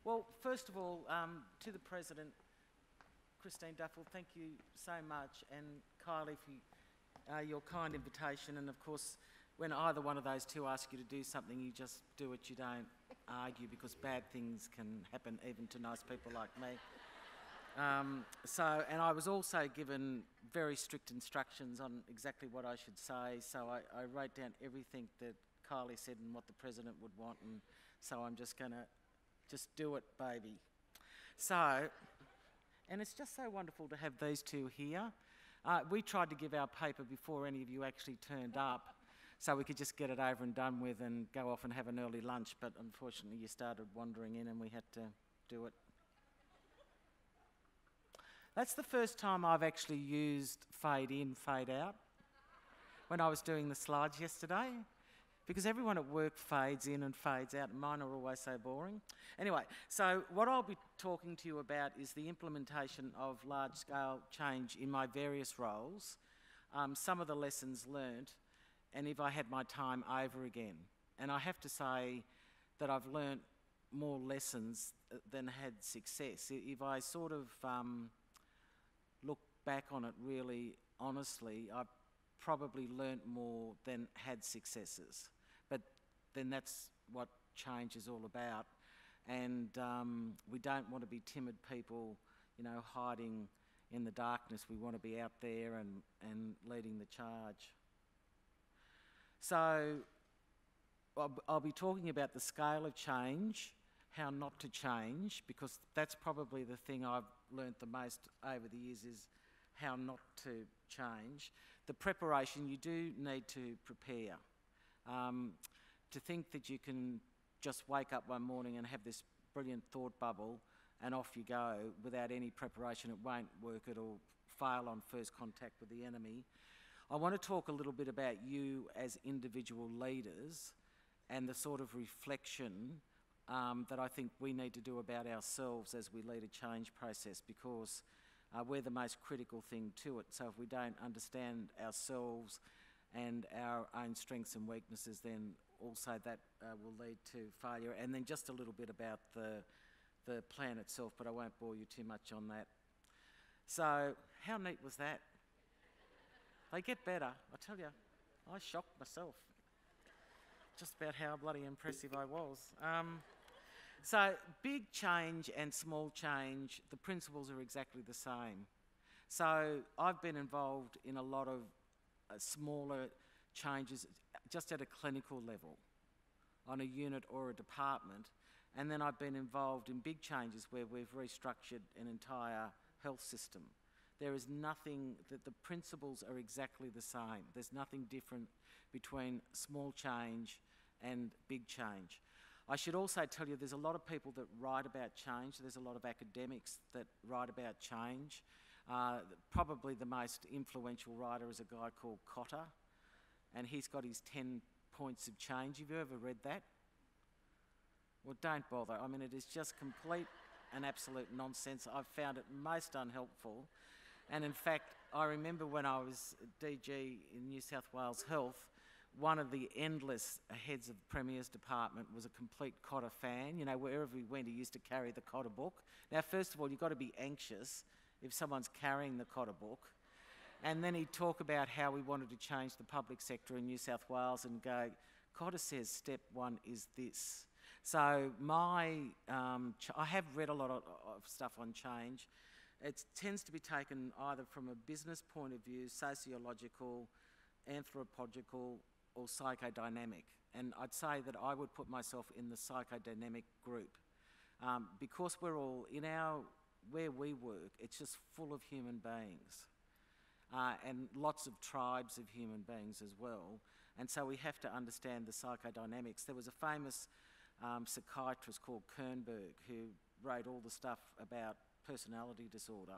Well, first of all, to the President, Christine Duffel, thank you so much, and Kylie for your kind invitation. And of course, when either one of those two ask you to do something, you just do it, you don't argue, because bad things can happen even to nice people like me. And I was also given very strict instructions on exactly what I should say, so I wrote down everything that Kylie said and what the President would want, and so I'm just going to do it, baby. So, and it's just so wonderful to have these two here. We tried to give our paper before any of you actually turned up, so we could just get it over and done with and go off and have an early lunch, but unfortunately you started wandering in and we had to do it. That's the first time I've actually used fade in, fade out when I was doing the slides yesterday, because everyone at work fades in and fades out, and mine are always so boring. Anyway, so what I'll be talking to you about is the implementation of large-scale change in my various roles, some of the lessons learnt, and if I had my time over again. And I have to say that I've learnt more lessons than had success. If I sort of look back on it really honestly, I probably learnt more than had successes. But then that's what change is all about. And we don't want to be timid people, you know, hiding in the darkness. We want to be out there and leading the charge. So I'll be talking about the scale of change, how not to change, because that's probably the thing I've learnt the most over the years, is how not to change. The preparation, you do need to prepare. To think that you can just wake up one morning and have this brilliant thought bubble and off you go without any preparation, it won't work, it'll fail on first contact with the enemy. I want to talk a little bit about you as individual leaders and the sort of reflection that I think we need to do about ourselves as we lead a change process, because we're the most critical thing to it. So if we don't understand ourselves and our own strengths and weaknesses, then also that will lead to failure. And then just a little bit about the plan itself, but I won't bore you too much on that. So how neat was that? They get better, I tell you. I shocked myself just about how bloody impressive I was. So big change and small change, the principles are exactly the same. So I've been involved in a lot of smaller changes just at a clinical level, on a unit or a department, and then I've been involved in big changes where we've restructured an entire health system. There is nothing, that the principles are exactly the same. There's nothing different between small change and big change. I should also tell you there's a lot of people that write about change. There's a lot of academics that write about change. Probably the most influential writer is a guy called Kotter, and he's got his 10 points of change. Have you ever read that? Well, don't bother. I mean, it is just complete and absolute nonsense. I've found it most unhelpful. And in fact, I remember when I was DG in New South Wales Health, one of the endless heads of the Premier's department was a complete Kotter fan. You know, wherever he went, he used to carry the Kotter book. Now, first of all, you've got to be anxious if someone's carrying the Kotter book. And then he'd talk about how we wanted to change the public sector in New South Wales and go, Kotter says step one is this. So I have read a lot of stuff on change. It tends to be taken either from a business point of view, sociological, anthropological, or psychodynamic. And I'd say that I would put myself in the psychodynamic group, because we're all, where we work, it's just full of human beings, and lots of tribes of human beings as well. And so we have to understand the psychodynamics. There was a famous psychiatrist called Kernberg who wrote all the stuff about personality disorder.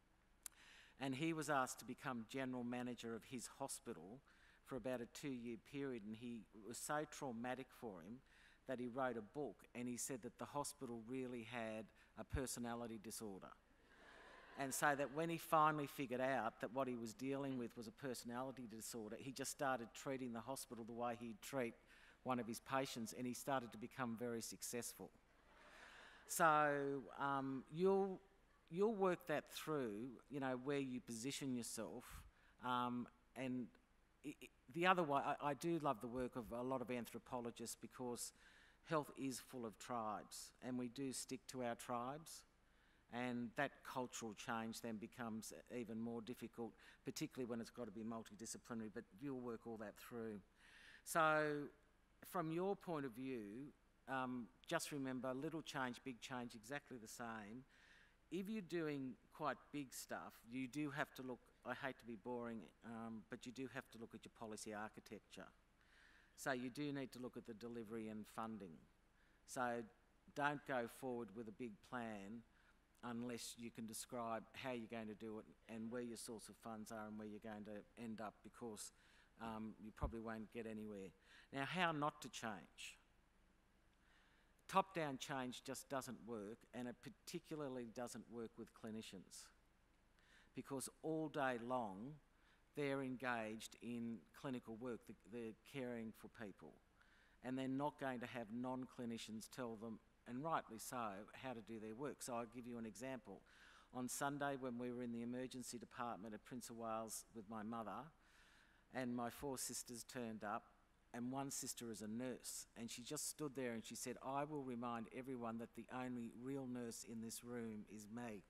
And he was asked to become general manager of his hospital for about a 2-year period, and it was so traumatic for him that he wrote a book, and he said that the hospital really had a personality disorder. And so that when he finally figured out that what he was dealing with was a personality disorder, he just started treating the hospital the way he'd treat one of his patients, and he started to become very successful. So you'll work that through, you know, where you position yourself. And the other way, I do love the work of a lot of anthropologists because health is full of tribes, and we do stick to our tribes. And that cultural change then becomes even more difficult, particularly when it's got to be multidisciplinary, but you'll work all that through. So from your point of view, just remember, little change, big change, exactly the same. If you're doing quite big stuff, you do have to look, I hate to be boring, but you do have to look at your policy architecture. So you do need to look at the delivery and funding. So don't go forward with a big plan unless you can describe how you're going to do it and where your source of funds are and where you're going to end up, because you probably won't get anywhere. Now, how not to change? Top-down change just doesn't work, and it particularly doesn't work with clinicians, because all day long they're engaged in clinical work, they're caring for people, and they're not going to have non-clinicians tell them, and rightly so, how to do their work. So I'll give you an example. On Sunday, when we were in the emergency department at Prince of Wales with my mother, and my 4 sisters turned up, and one sister is a nurse, and she just stood there and she said, "I will remind everyone that the only real nurse in this room is me."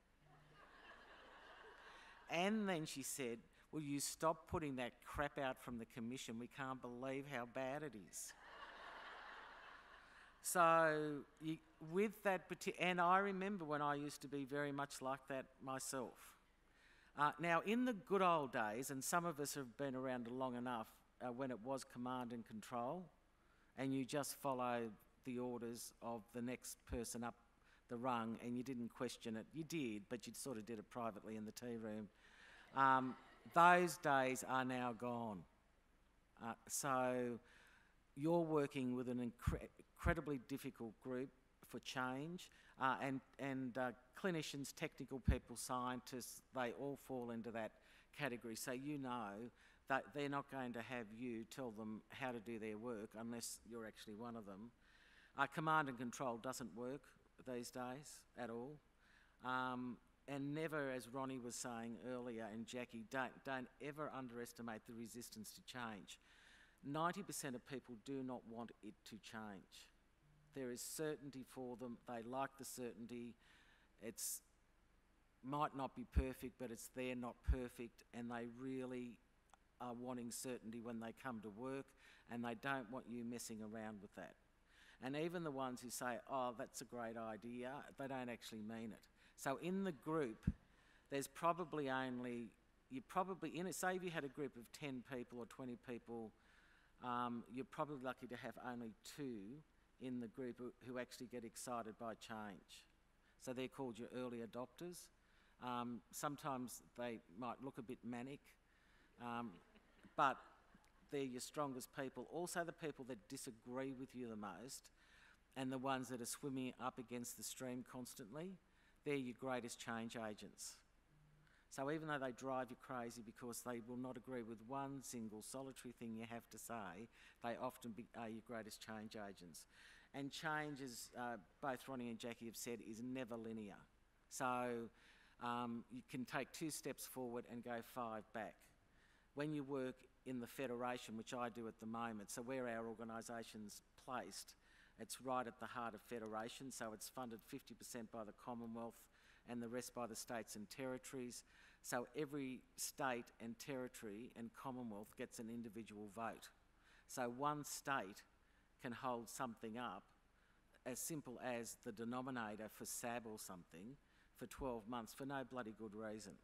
And then she said, "Will you stop putting that crap out from the commission? We can't believe how bad it is." So with that, and I remember when I used to be very much like that myself. Now, in the good old days, and some of us have been around long enough, when it was command and control, and you just followed the orders of the next person up the rung, and you didn't question it. You did, but you sort of did it privately in the tea room. Those days are now gone. So you're working with an incredibly difficult group for change, and clinicians, technical people, scientists, they all fall into that category. So you know that they're not going to have you tell them how to do their work unless you're actually one of them. Command and control doesn't work these days at all. And never, as Ronnie was saying earlier, and Jackie, don't ever underestimate the resistance to change. 90% of people do not want it to change. There is certainty for them. They like the certainty. It's might not be perfect, but it's there, not perfect, and they really are wanting certainty when they come to work, and they don't want you messing around with that. And even the ones who say, "Oh, that's a great idea," they don't actually mean it. So in the group, there's probably only, say if you had a group of 10 people or 20 people, you're probably lucky to have only 2 in the group who actually get excited by change. So they're called your early adopters. Sometimes they might look a bit manic, but they're your strongest people. Also the people that disagree with you the most, and the ones that are swimming up against the stream constantly, they're your greatest change agents. So even though they drive you crazy because they will not agree with one single solitary thing you have to say, they often are your greatest change agents. And change, as both Ronnie and Jackie have said, is never linear. So you can take 2 steps forward and go 5 back. When you work in the Federation, which I do at the moment, so where our organisation's placed, it's right at the heart of Federation, so it's funded 50% by the Commonwealth and the rest by the states and territories. So every state and territory and Commonwealth gets an individual vote. So one state can hold something up as simple as the denominator for SAB or something for 12 months for no bloody good reason.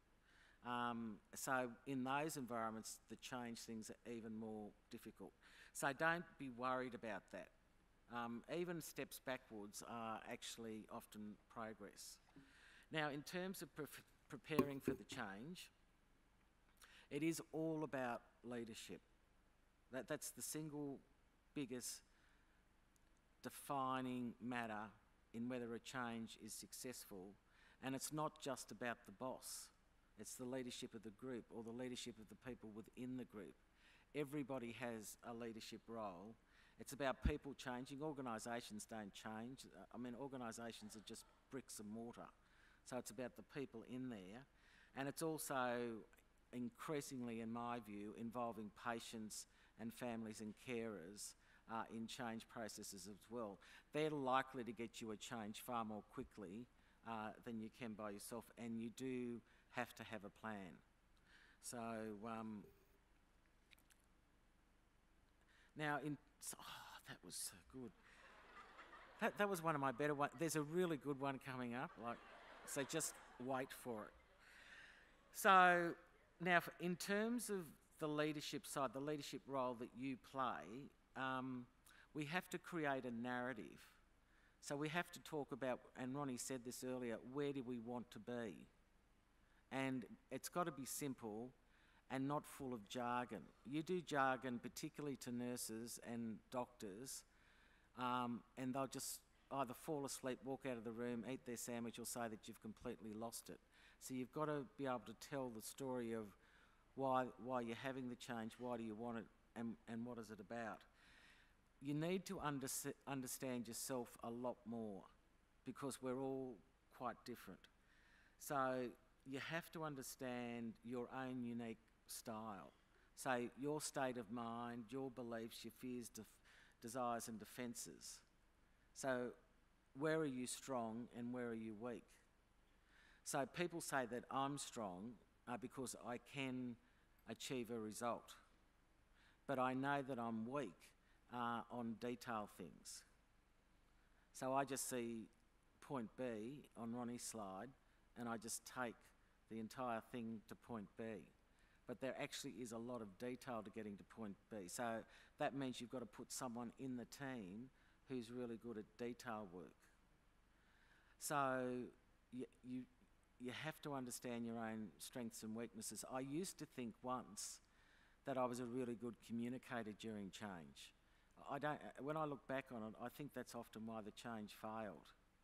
So in those environments, the change things are even more difficult. So don't be worried about that. Even steps backwards are actually often progress. Now, in terms of preparing for the change, it is all about leadership. That's the single biggest defining matter in whether a change is successful. And it's not just about the boss. It's the leadership of the group or the leadership of the people within the group. Everybody has a leadership role, It's about people changing. Organisations don't change. I mean, organisations are just bricks and mortar. So it's about the people in there. And it's also increasingly, in my view, involving patients and families and carers in change processes as well. They're likely to get you a change far more quickly than you can by yourself, and you do have to have a plan. So now, that was so good. That was one of my better ones. There's a really good one coming up, so just wait for it. So now, in terms of the leadership side, the leadership role that you play, we have to create a narrative. So we have to talk about, and Ronnie said this earlier, where do we want to be? And it's got to be simple and not full of jargon. You do jargon, particularly to nurses and doctors, and they'll just either fall asleep, walk out of the room, eat their sandwich, or say that you've completely lost it. So you've got to be able to tell the story of why you're having the change, why do you want it, and what is it about. You need to understand yourself a lot more, because we're all quite different. So you have to understand your own unique style. So your state of mind, your beliefs, your fears, desires and defences. So where are you strong and where are you weak? So people say that I'm strong because I can achieve a result. But I know that I'm weak on detail things. So I just see point B on Ronnie's slide and I just take the entire thing to point B. But there actually is a lot of detail to getting to point B. So that means you've got to put someone in the team who's really good at detail work. So you have to understand your own strengths and weaknesses. I used to think once that I was a really good communicator during change. When I look back on it, I think that's often why the change failed.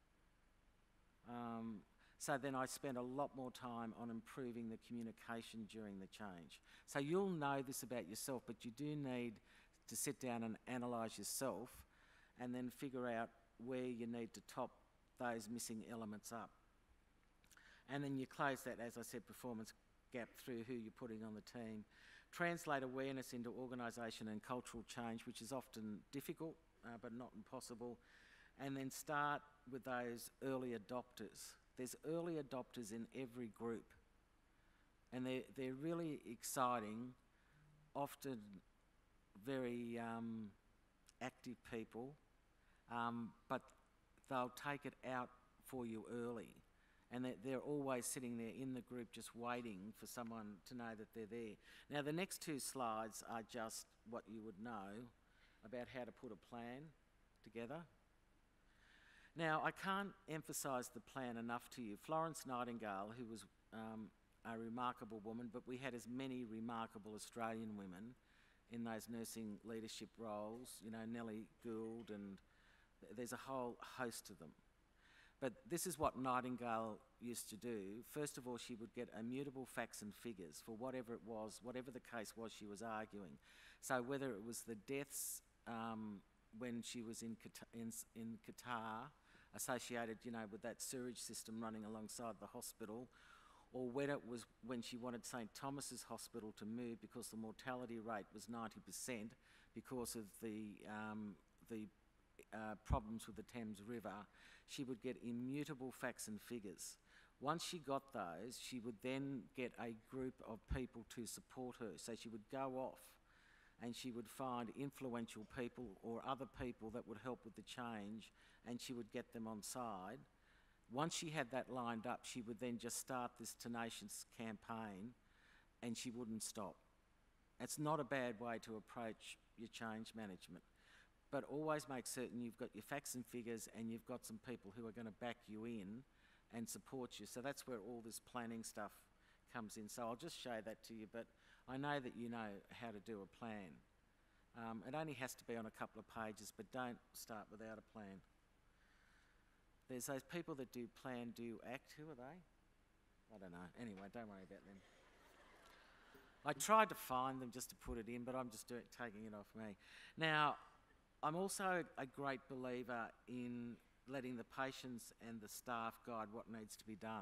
So then I spent a lot more time on improving the communication during the change. So you'll know this about yourself, but you do need to sit down and analyse yourself and then figure out where you need to top those missing elements up. And then you close that, as I said, performance gap through who you're putting on the team. Translate awareness into organisation and cultural change, which is often difficult, but not impossible. And then start with those early adopters. There's early adopters in every group. And they're really exciting, often very active people, but they'll take it out for you early. And they're always sitting there in the group just waiting for someone to know that they're there. Now, the next two slides are just what you would know about how to put a plan together. Now, I can't emphasise the plan enough to you. Florence Nightingale, who was a remarkable woman, but we had as many remarkable Australian women in those nursing leadership roles, you know, Nellie Gould, and there's a whole host of them. But this is what Nightingale used to do. First of all, she would get immutable facts and figures for whatever it was, whatever the case was she was arguing. So whether it was the deaths when she was in Qatar, associated, you know, with that sewage system running alongside the hospital, or whether it was when she wanted St Thomas's Hospital to move because the mortality rate was 90% because of the problems with the Thames River, she would get immutable facts and figures. Once she got those, she would then get a group of people to support her. So she would go off and she would find influential people or other people that would help with the change, and she would get them on side. Once she had that lined up, she would then just start this tenacious campaign, and she wouldn't stop. It's not a bad way to approach your change management, but always make certain you've got your facts and figures and you've got some people who are going to back you in and support you. So that's where all this planning stuff comes in. So I'll just show that to you, but I know that you know how to do a plan. It only has to be on a couple of pages, but don't start without a plan. There's those people that do plan, do, act. Who are they? I don't know. Anyway, don't worry about them. I tried to find them just to put it in, but I'm just taking it off me. Now, I'm also a great believer in letting the patients and the staff guide what needs to be done.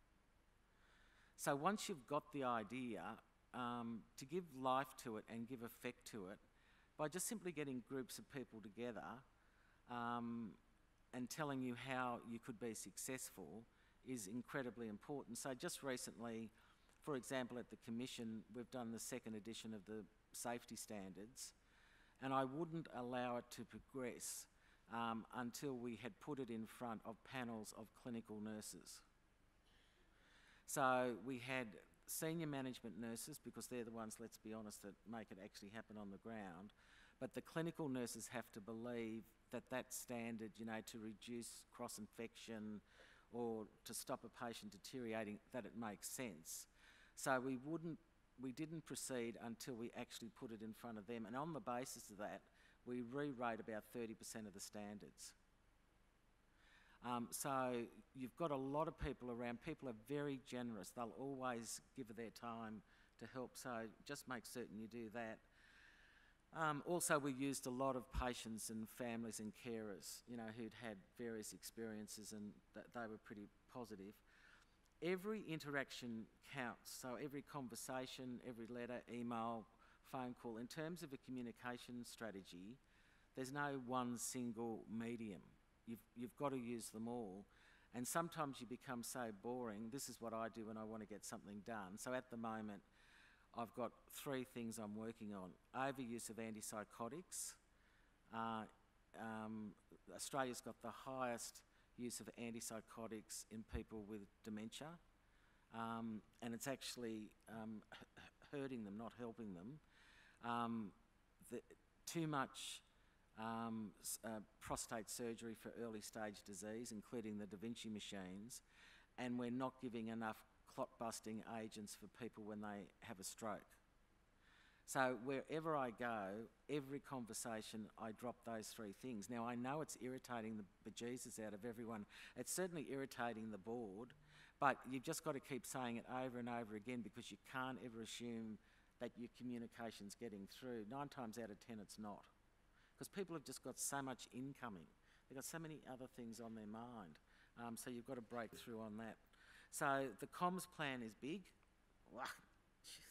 So once you've got the idea, to give life to it and give effect to it, by just simply getting groups of people together and telling you how you could be successful is incredibly important. So just recently, for example, at the Commission, we've done the second edition of the safety standards, and I wouldn't allow it to progress until we had put it in front of panels of clinical nurses. So we had senior management nurses, because they're the ones, let's be honest, that make it actually happen on the ground, but the clinical nurses have to believe that that standard, you know, to reduce cross-infection or to stop a patient deteriorating, that it makes sense. So we didn't proceed until we actually put it in front of them, and on the basis of that, we rewrote about 30% of the standards. So you've got a lot of people around. People are very generous. They'll always give their time to help, so just make certain you do that. Also, we used a lot of patients and families and carers, you know, who'd had various experiences, and they were pretty positive. Every interaction counts, so every conversation, every letter, email, phone call. In terms of a communication strategy, there's no one single medium. You've got to use them all, and sometimes you become so boring. This is what I do when I want to get something done. So at the moment, I've got 3 things I'm working on. Overuse of antipsychotics. Australia's got the highest use of antipsychotics in people with dementia, and it's actually hurting them, not helping them. Too much prostate surgery for early stage disease, including the Da Vinci machines, and we're not giving enough clot-busting agents for people when they have a stroke. So wherever I go, every conversation, I drop those 3 things. Now, I know it's irritating the bejesus out of everyone. It's certainly irritating the board, but you've just got to keep saying it over and over again, because you can't ever assume that your communication's getting through. 9 times out of 10, it's not. Because people have just got so much incoming. They've got so many other things on their mind. So you've got to break through on that. So the comms plan is big. Wow, Jesus.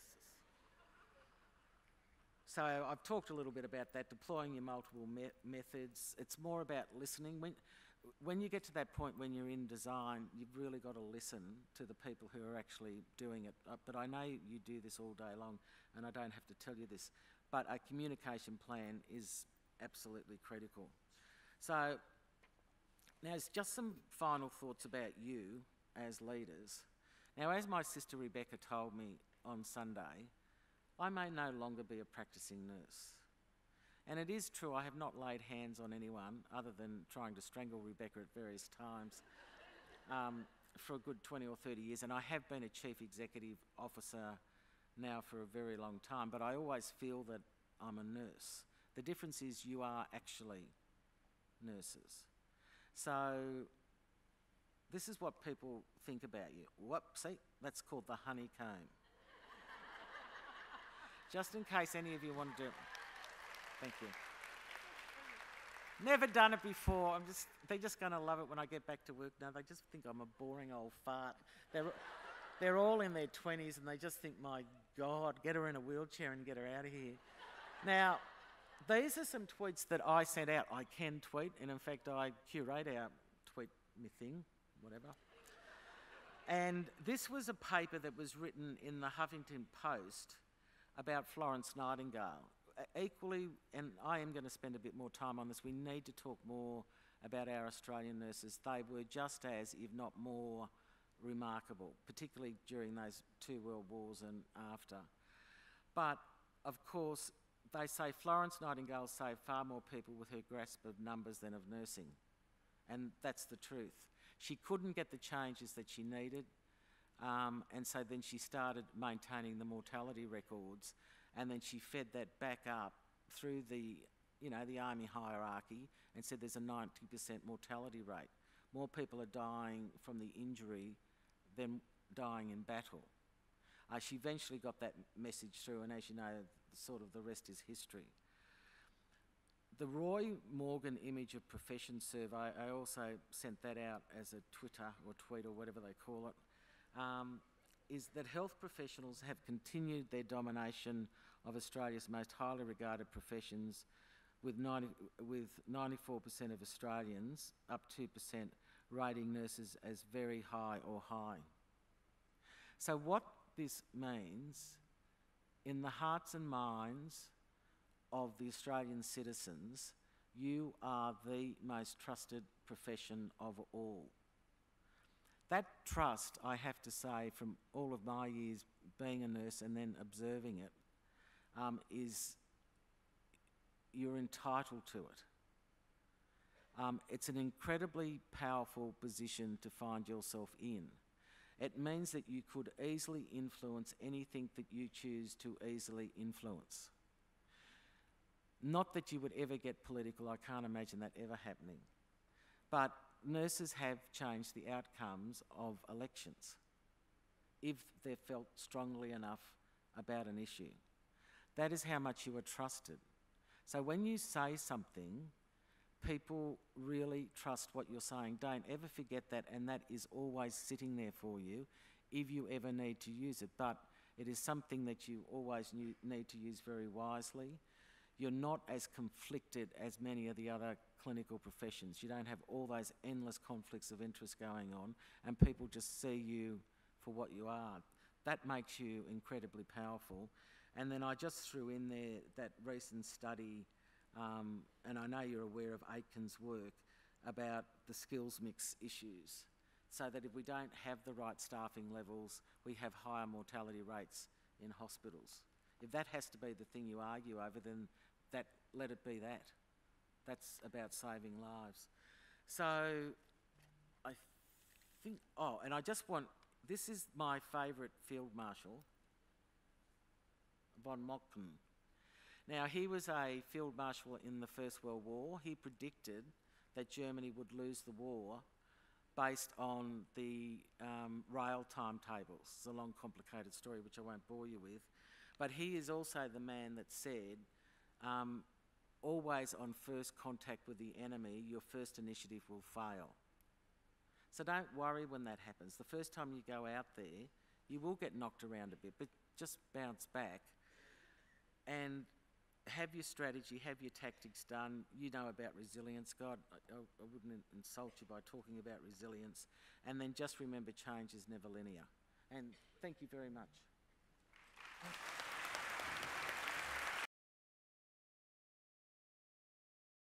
So I've talked a little bit about that, deploying your multiple methods. It's more about listening. When you get to that point when you're in design, you've really got to listen to the people who are actually doing it. But I know you do this all day long, and I don't have to tell you this, but a communication plan is absolutely critical. So now it's just some final thoughts about you as leaders. Now, as my sister Rebecca told me on Sunday, I may no longer be a practicing nurse. And it is true, I have not laid hands on anyone other than trying to strangle Rebecca at various times for a good 20 or 30 years, and I have been a chief executive officer now for a very long time, but I always feel that I'm a nurse. The difference is you are actually nurses. So this is what people think about you. See, that's called the honeycomb. Just in case any of you want to do it. Thank you. Never done it before. They're just going to love it when I get back to work now. They just think I'm a boring old fart. They're all in their 20s, and they just think, my God, get her in a wheelchair and get her out of here. Now, these are some tweets that I sent out. I can tweet, and in fact, I curate our tweet thing, whatever. And this was a paper that was written in the Huffington Post about Florence Nightingale. Equally, and I am going to spend a bit more time on this, we need to talk more about our Australian nurses. They were just as, if not more, remarkable, particularly during those 2 world wars and after. But, of course, they say Florence Nightingale saved far more people with her grasp of numbers than of nursing. And that's the truth. She couldn't get the changes that she needed, and so then she started maintaining the mortality records, and then she fed that back up through the army hierarchy and said there's a 90% mortality rate. More people are dying from the injury than dying in battle. She eventually got that message through, and as you know, sort of the rest is history. the Roy Morgan Image of Profession survey, I also sent that out as a Twitter or tweet or whatever they call it, is that health professionals have continued their domination of Australia's most highly regarded professions, with 94% of Australians, up 2%, rating nurses as very high or high. So what this means, in the hearts and minds of the Australian citizens, you are the most trusted profession of all. That trust, I have to say, from all of my years being a nurse and then observing it, is you're entitled to it. It's an incredibly powerful position to find yourself in. It means that you could easily influence anything that you choose to easily influence. Not that you would ever get political, I can't imagine that ever happening. But nurses have changed the outcomes of elections if they're felt strongly enough about an issue. That is how much you are trusted. So when you say something, people really trust what you're saying. Don't ever forget that, and that is always sitting there for you if you ever need to use it. But it is something that you always need to use very wisely. You're not as conflicted as many of the other clinical professions. You don't have all those endless conflicts of interest going on, and people just see you for what you are. That makes you incredibly powerful. And then I just threw in there that recent study, and I know you're aware of Aitken's work, about the skills mix issues, so that if we don't have the right staffing levels, we have higher mortality rates in hospitals. If that has to be the thing you argue over, then let it be that. That's about saving lives. So I think, and I just want, this is my favourite Field Marshal, von Moltke. Now, he was a Field Marshal in the First World War. He predicted that Germany would lose the war based on the rail timetables. It's a long, complicated story, which I won't bore you with. But he is also the man that said, always on first contact with the enemy, your first initiative will fail. So don't worry when that happens. The first time you go out there, you will get knocked around a bit, but just bounce back and have your strategy, have your tactics done. You know about resilience. God, I wouldn't insult you by talking about resilience. And then just remember, change is never linear. And thank you very much.